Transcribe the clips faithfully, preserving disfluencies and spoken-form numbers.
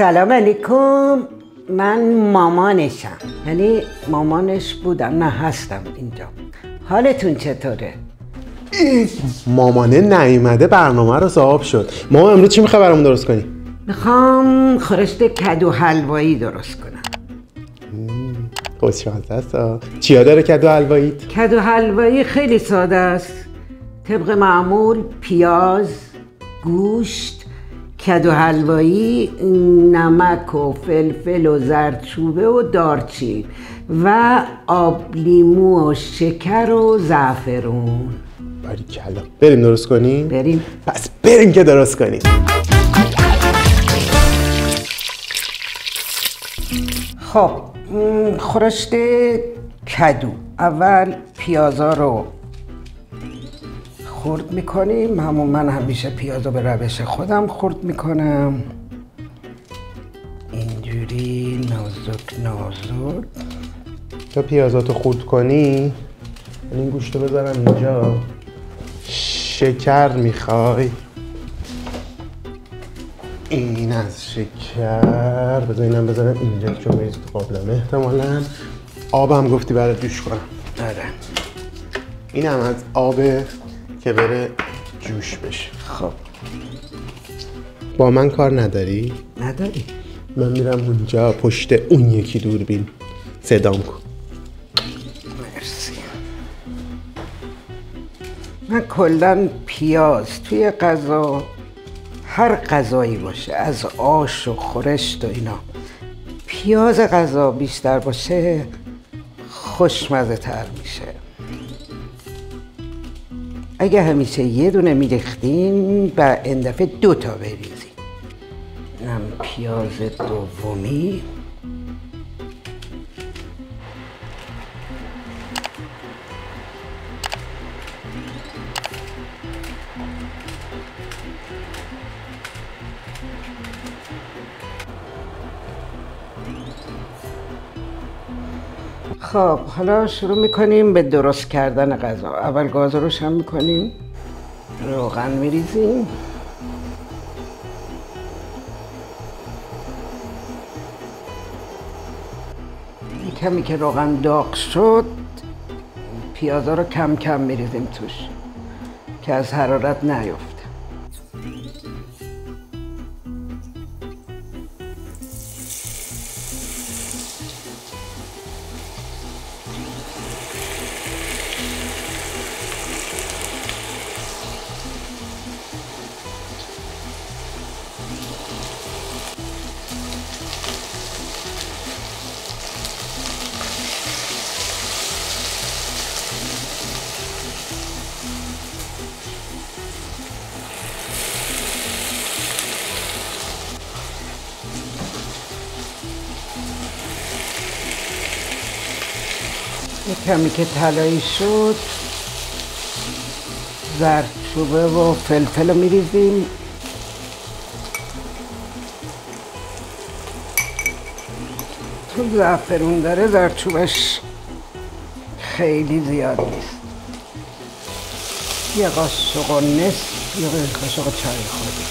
سلام علیکم. من مامانشم، یعنی مامانش بودم، نه هستم اینجا. حالتون چطوره؟ مامانه نیومده برنامه رو صاحب شد. مامان امروز چی میخوای برامون درست کنی؟ میخوام خورشت کدو حلوایی درست کنم. خوشمزه است. چیا داره کدو حلواییت؟ کدو حلوایی خیلی ساده است. طبق معمول پیاز، گوشت، کدو حلوایی، نمک و فلفل و زردچوبه و دارچین و آب لیمو و شکر و زعفرون. باریکلا. بریم درست کنیم؟ بریم. پس بریم که درست کنیم. خب خورشت کدو، اول پیازا رو خرد میکنیم. همون من همیشه پیازا به روش خودم خرد میکنم، اینجوری نازک نازک. تا پیازاتو خرد کنی این گوشتو بذارم اینجا. شکر میخوای؟ این از شکر بذار اینم بذارم اینجا چون میریز تو قابلمه احتمالاً. آبم گفتی برات جوش کنم. آره. اینم از آب که بره جوش بشه. خب با من کار نداری؟ نداری؟ من میرم اونجا پشت اون یکی دوربین صدام کن. مرسی. من کلن پیاز توی غذا، هر غذایی باشه، از آش و خورشت و اینا، پیاز غذا بیشتر باشه خوشمزه تر میشه. اگه همیشه یه دونه میریختیم و این دفعه دو تا بریزیم. اینم پیاز دومی. خب حالا شروع میکنیم به درست کردن غذا. اول گاز رو روشن میکنیم، روغن میریزیم، کمی که روغن داغ شد پیازا رو کم کم میریزیم توش که از حرارت نیفته. کمی که طلایی شد زردچوبه و فلفل رو میریزیم. تو زعفرون داره زردچوبش خیلی زیاد نیست. یه قاشق و نصف، یه قاشق چای خودی.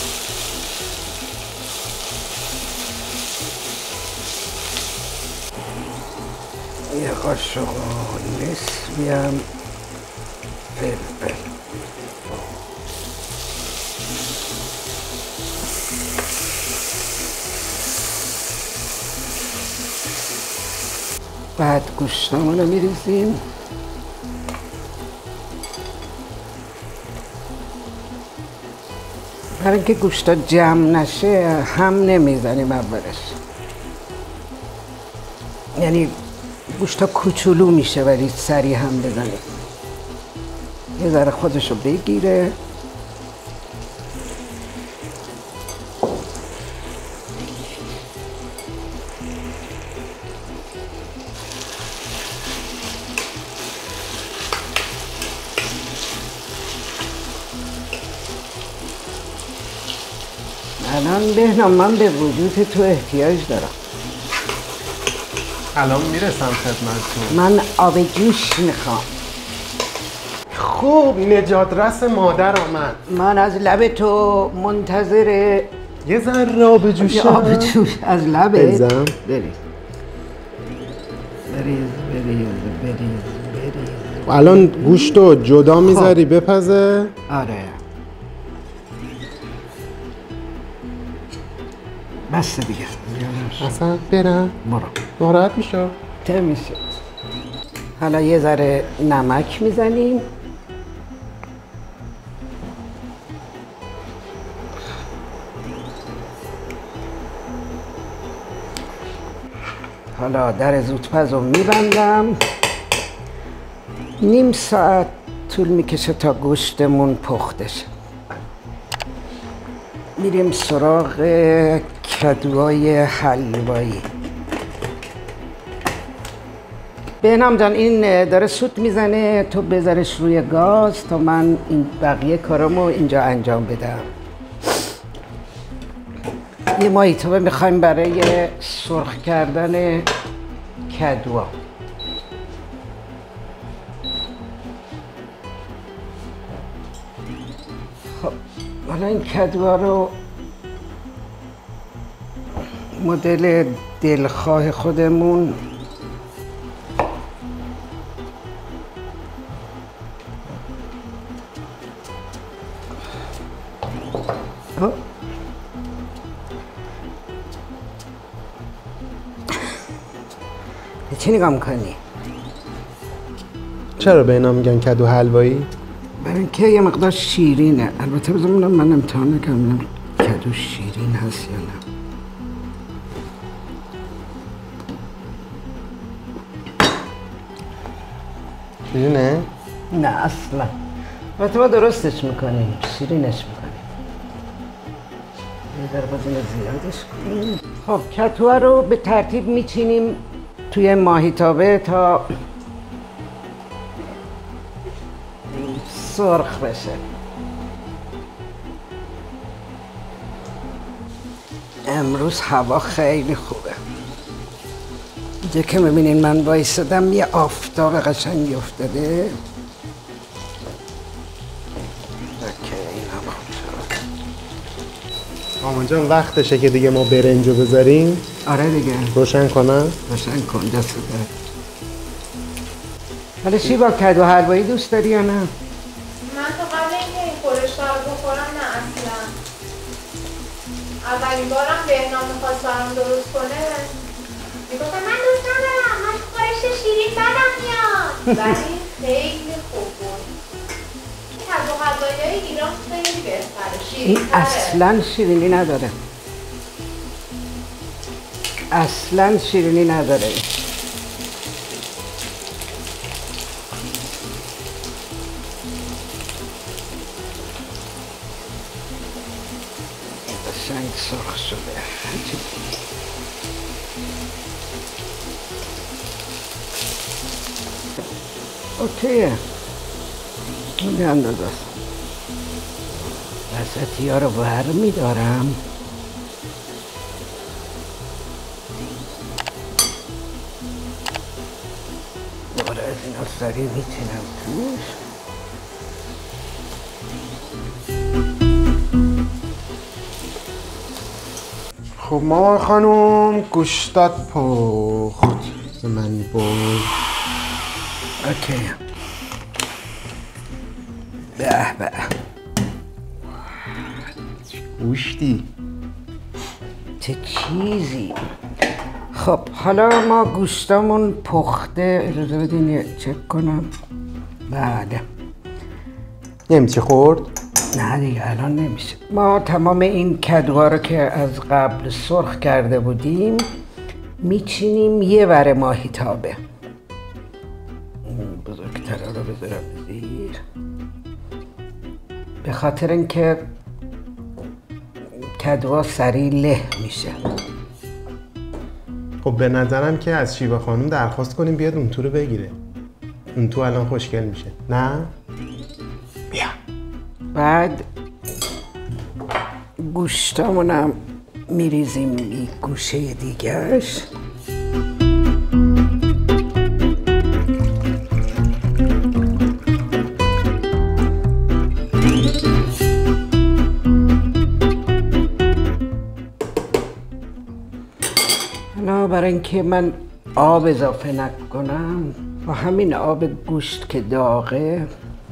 یه قاشق و نصفی هم فلفل. بعد گوشتمون رو میریزیم. برای اینکه گوشتا جمع نشه هم نمیزنیم اولش، یعنی گوشتا کوچولو میشه ولی سریع هم بزنیم، یه ذره خودشو بگیره. الان بهنام من به وجود تو احتیاج دارم. الان میرسم خدمتتون. من آب جوش میخوام. خوب نجات رس مادر آمد. من از لب تو منتظر یه ذره آب جوش. یه آب جوش از لبه بریزم. بریز بریز بریز بریز بریز. الان گوشتو جدا میذاری بپزه؟ آره بس دیگه اصلا برم برو ناراحت میشه. ته میشه. حالا یه ذره نمک میزنیم. حالا در زودپز رو میبندم. نیم ساعت طول میکشه تا گوشتمون پخته شه. میریم سراغ کدوهای حلوایی. بهنام جان این داره سوت میزنه، تو بذارش روی گاز تا من این بقیه کارامو اینجا انجام بدم. یه ماهیتابه میخوایم برای سرخ کردن کدوها. خب حالا این کدوها رو مدل دلخواه خودمون چی نگاه میکنی؟ چرا به اینا میگن کدو حلوایی؟ برای اینکه یه مقدار شیرینه. البته بذار ببینم من امتحان نکنم ببینم کدو شیرین هست یا نه. شیرینه؟ نه اصلا. البته ما درستش میکنیم، شیرینش میکنیم. یه ذره باز اینو زیادش کنیم. خب کدوها رو به ترتیب میچینیم توی ماهیتابه تا سرخ بشه. امروز هوا خیلی خوبه. اینجا که میبینین من وایسادم یه آفتاب قشنگی افتاده. اوکی اینم خوب شد. مامان جان وقتشه که دیگه ما برنجو بذاریم. آره دیگه. روشن کنم؟ روشن کن دست درد. حالا شیبا کدو حلوایی دوست داری یا نه؟ من تا قبل اینکه این خورشتا رو بخورم نه اصلا. اولین بارم بهنام میخواست برام درست کنه میگفتم من دوست ندارم، من خورش شیرین بدم میاد. ولی خیلی خوب بود. کدو حلوایی ایران خیلی بهتره، این شیرین‌تره. اصلا شیرینی نداره. اصلا شیرینی نداره. قشنگ سرخ شده. اوکیه. این اندازه است. وسطی ها رو ور میدارم. دوباره از اینا سریع میچینم توش. خب مامان خانوم گوشتات پخت. من بود. اوکی. به به. گوشتی. چه چیزی. خب حالا ما گوشتامون پخته. اجازه بدین یه چک کنم. بله. نمیشه خورد؟ نه دیگه الان نمیشه. ما تمام این کدوها رو که از قبل سرخ کرده بودیم میچینیم یه ور ماهیتابه. بزرگتر رو بذارم زیر به خاطر اینکه کدوها سریع له میشه. خب به نظرم که از شیوا خانوم درخواست کنیم بیاد اون تو رو بگیره. اون تو الان خوشگل میشه. نه؟ بیا. بعد گوشتامونم میریزیم این گوشه دیگرش. برای اینکه من آب اضافه نکنم با همین آب گوشت که داغه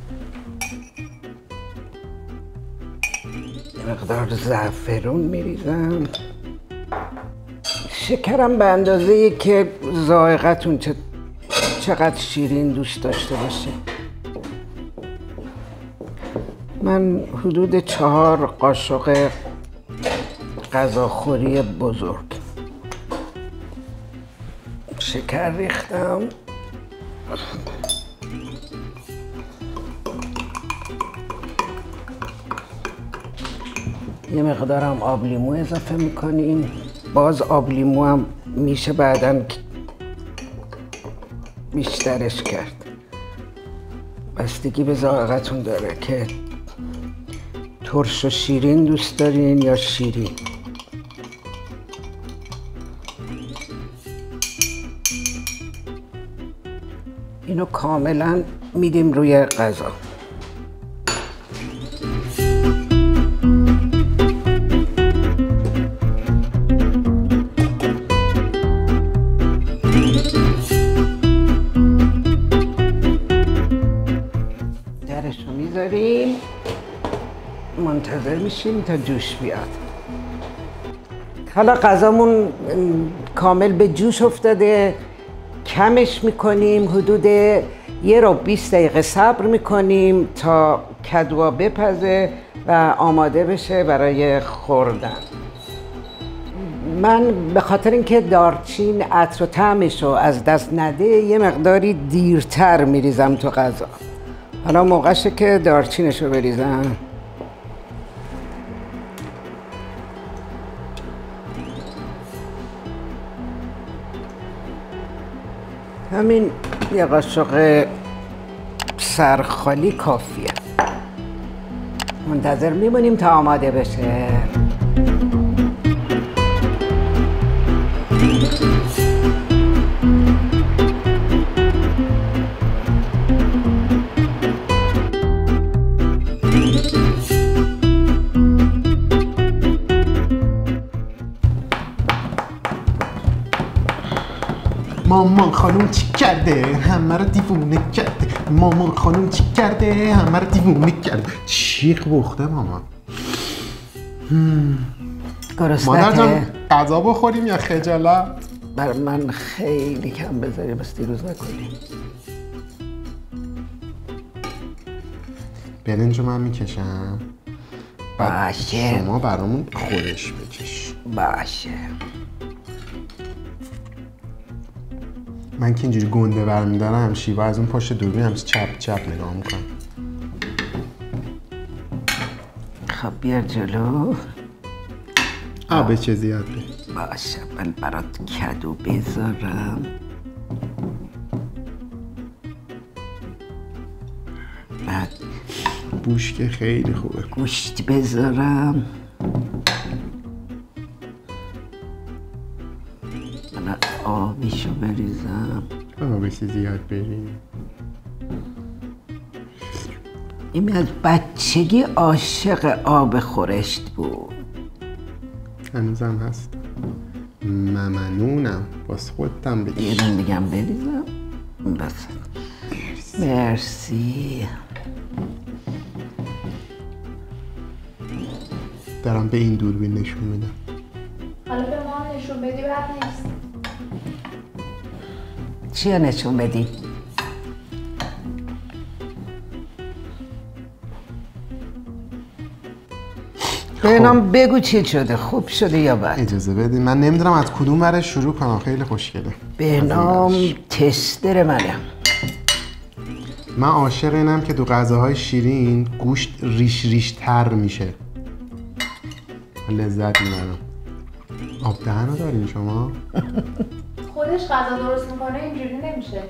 یه مقدار زعفرون میریزم، شکرم به اندازه‌ای که ذائقتون چه چقدر شیرین دوست داشته باشه. من حدود چهار قاشق غذاخوری بزرگ شکر ریختم. یه مقدارم آب لیمو اضافه میکنیم. باز آب لیمو هم میشه بعداً بیشترش کرد، بستگی به ذائقتون داره که ترش و شیرین دوست دارین یا شیرین. اینو کاملا میدیم روی غذا. درشو میذاریم، منتظر میشیم تا جوش بیاد. حالا غذامون کامل به جوش افتاده، کمش میکنیم، حدود یه رو بیست دقیقه صبر میکنیم تا کدوا بپزه و آماده بشه برای خوردن. من به خاطر اینکه دارچین عطر و طعمش رو از دست نده یه مقداری دیرتر میریزم تو غذا. حالا موقعشه که دارچینش رو بریزم. همین یه قاشق سرخالی کافیه. منتظر میمونیم تا آماده بشه. مامان خانم چی کرده؟ همه رو دیوونه کرده. مامان خانم چی کرده؟ همه رو دیوونه کرده. چیخ بخته مامان. مادر جان غذا بخوریم یا خجالت؟ بر من خیلی کم بذاری بس دیروز نکنیم. برنج رو من میکشم. باشه. شما برامون خورش بکش. باشه. من که اینجوری گنده برمیدارم شیوا از اون پشت دوربین همچه چپ چپ نگاه میکنم. خب بیار جلو. آب چه زیاد به. باشه من برات کدو بذارم. بعد بوش که خیلی خوبه. گوشت بذارم. من آبیشو بریزم. آبش زیاد بریم. این از بچگی عاشق آب خورشت بود. هنوزم هست. ممنونم. باز خودتم بگی. یه دن دیگه هم بریزم. بس. مرسی. مرسی. دارم به این دوربین نشون میدم. حالا به ما نشون بدی بد نیست. چیه نشون بدی؟ بهنام بگو چی شده، خوب شده یا بد؟ اجازه بدین من نمیدونم از کدوم ورش شروع کنم. خیلی خوشگله. بهنام تستر منم. من عاشق اینم که تو غذاهای شیرین گوشت ریش ریش تر میشه. لذت میبرم. آب دهن رو دارین شما؟ خودش غذا درست میکنه اینجوری نمیشه.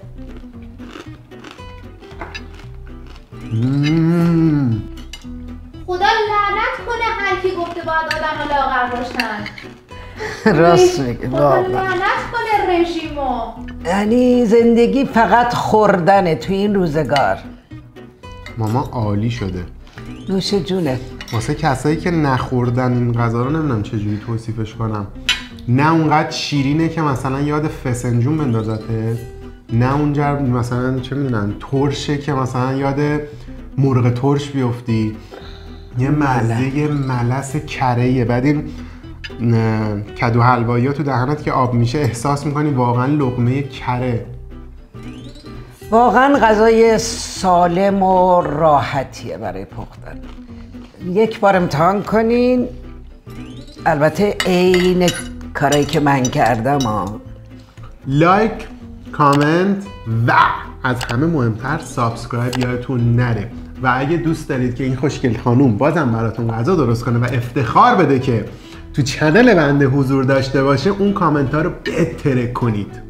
مم. خدا لعنت کنه هر کی گفته باید آدم لاغر باشن. راست میگه خدا واقعا. لعنت کنه رژیمو. یعنی زندگی فقط خوردنه تو این روزگار. ماما عالی شده. نوش جونه. واسه کسایی که نخوردن این غذا رو نمیدونم چجوری توصیفش کنم. نه اونقدر شیرینه که مثلا یاد فسنجون بندازته، نه اونجا مثلا چه میدونم ترشه که مثلا یاد مرغ ترش بیفتی. یه مزه ملس کره‌ایه. بعد این کدو حلوایی ها تو دهنت که آب میشه احساس میکنی واقعا لقمه کره. واقعا غذای سالم و راحتیه برای پختن. یک بار امتحان کنین، البته عین کارایی که من کردم ها. لایک، کامنت و از همه مهمتر سابسکرایب یادتون نره. و اگه دوست دارید که این خوشگل خانوم بازم براتون غذا درست کنه و افتخار بده که تو چنل بنده حضور داشته باشه، اون کامنت ها رو بترک کنید.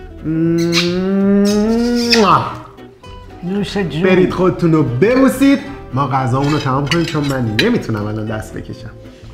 نوش جون. برید خودتون رو ببوسید، ما غذامون رو تمام کنیم چون من نمیتونم الان دست بکشم.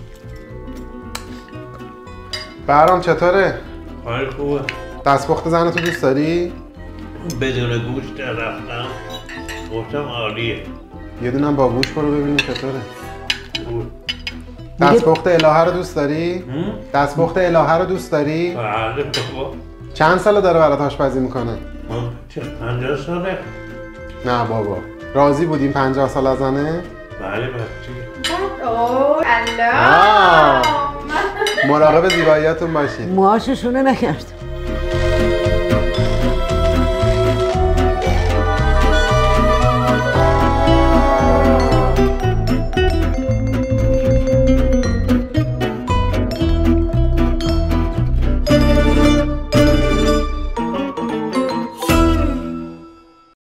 برام چطوره؟ خیلی خوبه. دستپخت زنتو دوست داری؟ بدون گوشت رفتم گفتم عالیه. یه دونم با گوشت برو ببینیم چطوره. بود. دستپخت الهه رو دوست داری؟ دستپخت الهه رو دوست داری؟ بله بابا. چند ساله داره برات آشپزی میکنه؟ چه پنجاه ساله؟ نه بابا. راضی بودیم پنجاه سال از زنه؟ بله بچه. اوه الله. مراقب زیباییاتون باشید. موهاشو شونه نکرد.